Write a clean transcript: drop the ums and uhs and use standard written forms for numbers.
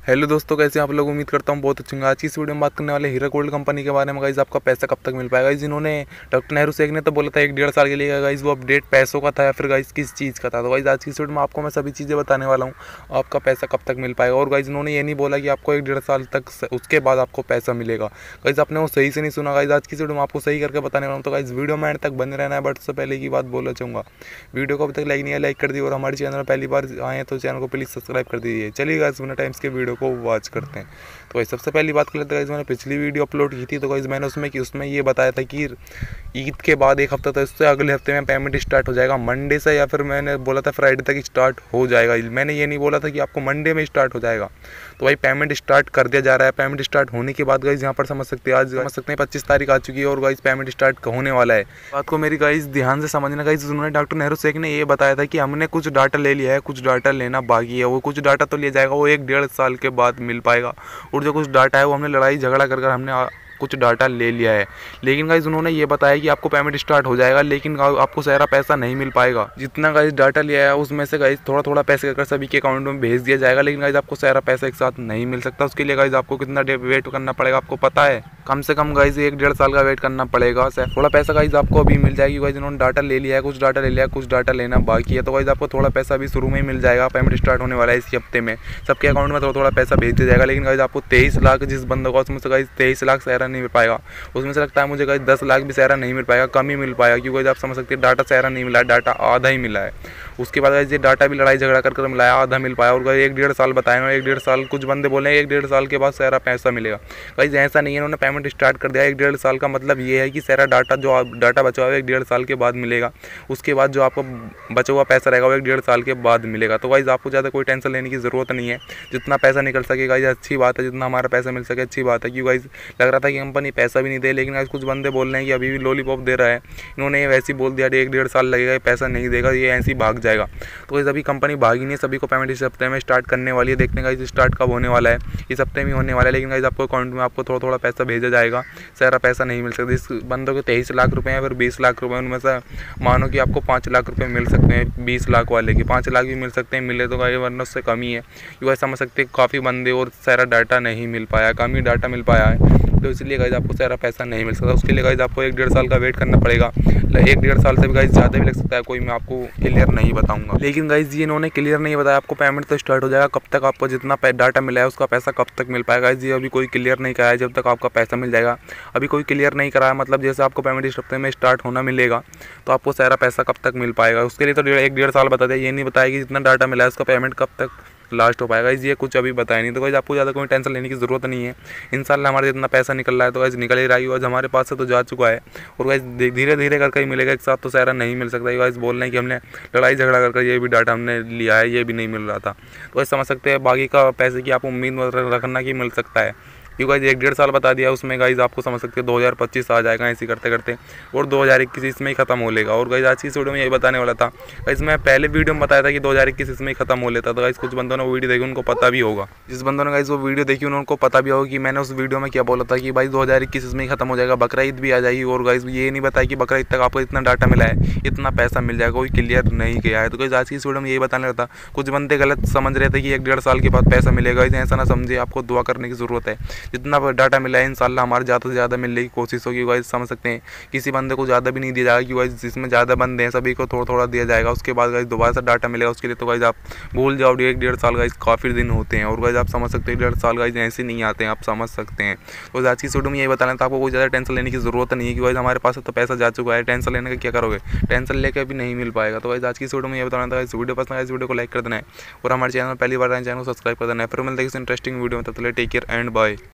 Hello दोस्तों, कैसे हैं आप लोग। उम्मीद करता हूँ बहुत अच्छे होंगे। आज की इस वीडियो में बात करने वाले हीरा गोल्ड कंपनी के बारे में। गाइस आपका पैसा कब तक मिल पाएगा। जिन्होंने डॉक्टर नेहरू शेख ने तो बोला था 1-1.5 साल के लिए। गाइस वो अपडेट पैसों का था या फिर गाइस किस चीज़ का था। तो गाइस आज की इस वीडियो में आपको मैं सभी चीज़ें बताने वाला हूँ, आपका पैसा कब तक मिल पाएगा। और गाइस इन्होंने ये नहीं बोला कि आपको 1-1.5 साल तक उसके बाद आपको पैसा मिलेगा। गाइस आपने वो सही से नहीं सुना। गाइस आज की इस वीडियो में आपको सही करके बताने वाला हूँ। तो गाइस वीडियो में एंड तक बने रहना है। बट उससे पहले की बात बोलना चाहूँगा, वीडियो को अभी तक लाइक नहीं है, लाइक कर दी। और हमारे चैनल में पहली बार आए हैं तो चैनल को प्लीज़ सब्सक्राइब कर दीजिए। चलिए गाइस बिना टाइम्स के वीडियो को वॉच करते हैं। तो गाइस सबसे पहली बात कर लेते हैं। गाइस मैंने पिछली वीडियो अपलोड की थी, तो गाइस मैंने उसमें ये बताया था कि ईद के बाद एक हफ्ता था, इससे अगले हफ्ते में पेमेंट स्टार्ट हो जाएगा मंडे से, या फिर मैंने बोला था फ्राइडे तक स्टार्ट हो जाएगा। मैंने ये नहीं बोला था कि आपको मंडे में स्टार्ट हो जाएगा। तो भाई पेमेंट स्टार्ट कर दिया जा रहा है। पेमेंट स्टार्ट होने के बाद गाइस यहाँ पर समझ सकते हैं, आज समझ सकते हैं 25 तारीख आ चुकी है और गाइस पेमेंट स्टार्ट होने वाला है। बात को मेरी गाइस ध्यान से समझना। गाइस उन्होंने डॉक्टर नेहरू शेख ने ये बताया था कि हमने कुछ डाटा ले लिया है, कुछ डाटा लेना बाकी है। वो कुछ डाटा तो लिया जाएगा, वो 1-1.5 साल के बाद मिल पाएगा। और जो कुछ डाटा है वो हमने लड़ाई झगड़ा कर हमने कुछ डाटा ले लिया है। लेकिन गाइस उन्होंने ये बताया कि आपको पेमेंट स्टार्ट हो जाएगा, लेकिन आपको सारा पैसा नहीं मिल पाएगा। जितना गाइस डाटा लिया है उसमें से गाइस थोड़ा थोड़ा पैसे कर सभी के अकाउंट में भेज दिया जाएगा। लेकिन गाइस आपको सारा पैसा एक साथ नहीं मिल सकता। उसके लिए गाइस आपको कितना वेट करना पड़ेगा आपको पता है। कम से कम गाइस 1-1.5 साल का वेट करना पड़ेगा। थोड़ा पैसा गाइस आपको अभी मिल जाएगी। गाइस इन्होंने डाटा ले लिया है, कुछ डाटा ले लिया है, कुछ डाटा लेना बाकी है। तो गाइस आपको थोड़ा पैसा अभी शुरू में ही मिल जाएगा। पेमेंट स्टार्ट होने वाला है इसी हफ्ते में। सबके अकाउंट में थोड़ा थोड़ा पैसा भेज दिया जाएगा। लेकिन गाइस आपको 23 लाख जिस बंदों का, उसमें से गाइस 23 लाख सारा नहीं मिल पाएगा। उसमें से लगता है मुझे गाइस 10 लाख भी सारा नहीं मिल पाएगा, कम ही मिल पाएगा। क्योंकि गाइस आप समझ सकते हैं डाटा सारा नहीं मिला है, डाटा आधा ही मिला है। उसके बाद गाइस ये डाटा भी लड़ाई झगड़ा कर मिला है, आधा मिल पाया। और गाइस 1-1.5 साल बताया, 1-1.5 साल कुछ बंदे बोले 1-1.5 साल के बाद सारा पैसा मिलेगा। गाइस ऐसा नहीं है, उन्होंने पेमेंट स्टार्ट कर दिया। 1-1.5 साल का मतलब ये है कि सारा डाटा जो डाटा बचा हुआ है 1-1.5 साल के बाद मिलेगा। उसके बाद जो आपको बचा हुआ पैसा रहेगा वो 1-1.5 साल के बाद मिलेगा। तो गाइस आपको ज़्यादा कोई टेंशन लेने की ज़रूरत नहीं है। जितना पैसा निकल सके गाइस अच्छी बात है, जितना हमारा पैसा मिल सके अच्छी बात है। क्योंकि गाइस लग रहा था कि कंपनी पैसा भी नहीं दे, लेकिन गाइस कुछ बंदे बोल रहे हैं कि अभी भी लॉलीपॉप दे रहा है। इन्होंने ये वैसे ही बोल दिया 1-1.5 साल लगेगा, पैसा नहीं देगा, ये ऐसे ही भाग जाएगा। तो अभी कंपनी भागी नहीं, सभी को पेमेंट इस हफ्ते में स्टार्ट करने वाली है। देखने का इस स्टार्ट कब होने वाला है, इस हफ्ते में होने वाला है। लेकिन गाइस आपको अकाउंट में आपको थोड़ा थोड़ा पैसा भेजा जाएगा, सारा पैसा नहीं मिल सकता। इस बंदों के 23 लाख रुपए या फिर 20 लाख रुपए, उनमें से मानो कि आपको 5 लाख रुपए मिल सकते हैं। 20 लाख वाले के 5 लाख भी मिल सकते हैं, मिले तो गाइस वरना उससे कम ही है। क्योंकि समझ सकते हैं काफ़ी बंदे और सारा डाटा नहीं मिल पाया, कम ही डाटा मिल पाया है। तो इसलिए गाइस आपको सारा पैसा नहीं मिल सकता। उसके लिए गाइस आपको 1-1.5 साल का वेट करना पड़ेगा। 1-1.5 साल से भी गाइस ज़्यादा भी लग सकता है, कोई मैं आपको क्लियर नहीं बताऊंगा। लेकिन गाइस ये इन्होंने क्लियर नहीं बताया आपको पेमेंट तो स्टार्ट हो जाएगा, कब तक आपको जितना डाटा मिला है उसका पैसा कब तक मिल पाएगा। गाइस ये अभी कोई क्लियर नहीं करा है जब तक आपका पैसा मिल जाएगा। अभी कोई क्लियर नहीं करा है, मतलब जैसे आपको पेमेंट इस हफ्ते में स्टार्ट होना मिलेगा तो आपको सारा पैसा कब तक मिल पाएगा। उसके लिए तो 1-1.5 साल बता दिया, ये नहीं बताया कि जितना डाटा मिला है उसका पेमेंट कब तक लास्ट हो पाएगा। ये कुछ अभी बताया नहीं। तो गाइस आपको ज़्यादा कोई टेंशन लेने की ज़रूरत नहीं है। इंशाल्लाह हमारा जितना पैसा निकल रहा है तो गाइस निकल ही रहा है। आज हमारे पास से तो जा चुका है और गाइस धीरे धीरे करके ही मिलेगा, एक साथ तो सारा नहीं मिल सकता। गाइस बोल रहे हैं कि हमने लड़ाई झगड़ा करके ये भी डाटा हमने लिया है, ये भी नहीं मिल रहा था। तो गाइस समझ सकते हैं बाकी का पैसे की आप उम्मीद रखना कि मिल सकता है। क्योंकि गाइस 1-1.5 साल बता दिया, उसमें गाइस आपको समझ सकते हैं 2025 आ जाएगा ऐसे करते करते, और 2021 इसमें ही खत्म हो लेगा। और गाइस आज की इस वीडियो में यही बताने वाला था। गाइस मैं पहले वीडियो में बताया था कि 2021 इसमें ही खत्म हो लेता। तो गाइस कुछ बंदों ने वो वीडियो देखी, उनको पता भी होगा। जिस बंदों ने गाइस वो वीडियो देखी उनको पता भी होगा कि मैंने उस वीडियो में क्या बोला था कि भाई 2021 इसमें ही खत्म हो जाएगा, बकरा ईद भी आ जाएगी। और गाइस ये नहीं बताया कि बकरा ईद तक आपको इतना डाटा मिला है, इतना पैसा मिल जाएगा, कोई क्लियर नहीं किया है। तो गाइस आज की इस वीडियो में यही बताने लगा था। कुछ बंदे गलत समझ रहे थे कि 1-1.5 साल के बाद पैसा मिलेगा। ऐसा ना समझे, आपको दुआ करने की ज़रूरत है। जितना डाटा मिला है इंशाल्लाह हमारे ज़्यादा से ज़्यादा मिलने की कोशिश होगी। गाइस समझ सकते हैं किसी बंदे को ज़्यादा भी नहीं दिया जाएगा, क्योंकि गाइस जिसमें ज़्यादा बंदे हैं सभी को थोड़ा थोड़ा दिया जाएगा। उसके बाद गाइस दोबारा से डाटा मिलेगा। उसके लिए तो गाइस आप भूल जाओ 1-1.5 साल गाइस काफ़ी दिन होते हैं। और गाइस आप समझ सकते हैं 1.5 साल गाइस ऐसे नहीं आते हैं, आप समझ सकते हैं। तो आज की वीडियो में यही बताना था, आपको कोई ज़्यादा टेंशन लेने की ज़रूरत नहीं है। कि गाइस हमारे पास तो पैसा जा चुका है, टेंशन लेने का क्या करोगे, टेंशन लेकर भी नहीं मिल पाएगा। तो गाइस आज की वीडियो में ये बताना था। इस वीडियो पसंद है इस वीडियो को लाइक कर देना है और हमारे चैनल पहली बार आए चैनल को सब्सक्राइब कर देना है। फिर मिलते हैं किसी इंटरेस्टिंग वीडियो में, तब तक टेक केयर एंड बाय।